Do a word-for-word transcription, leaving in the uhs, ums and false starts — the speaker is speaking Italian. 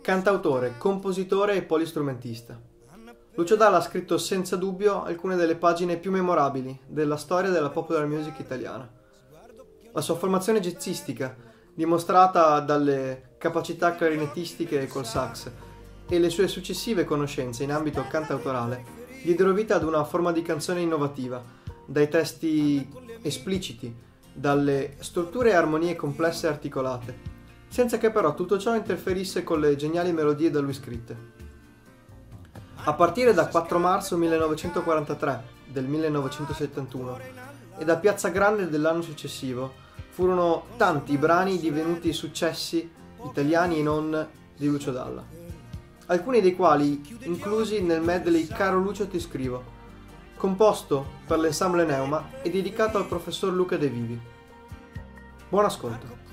Cantautore, compositore e polistrumentista. Lucio Dalla ha scritto senza dubbio alcune delle pagine più memorabili della storia della popular music italiana. La sua formazione jazzistica, dimostrata dalle capacità clarinettistiche col sax, e le sue successive conoscenze in ambito cantautorale diedero vita ad una forma di canzone innovativa, dai testi espliciti, dalle strutture e armonie complesse e articolate, senza che però tutto ciò interferisse con le geniali melodie da lui scritte. A partire da quattro marzo millenovecentoquarantatré del millenovecentosettantuno e da Piazza Grande dell'anno successivo, furono tanti i brani divenuti successi italiani e non di Lucio Dalla, alcuni dei quali inclusi nel medley Caro Lucio ti scrivo, composto per l'ensemble Neuma e dedicato al professor Luca De Vivi. Buon ascolto.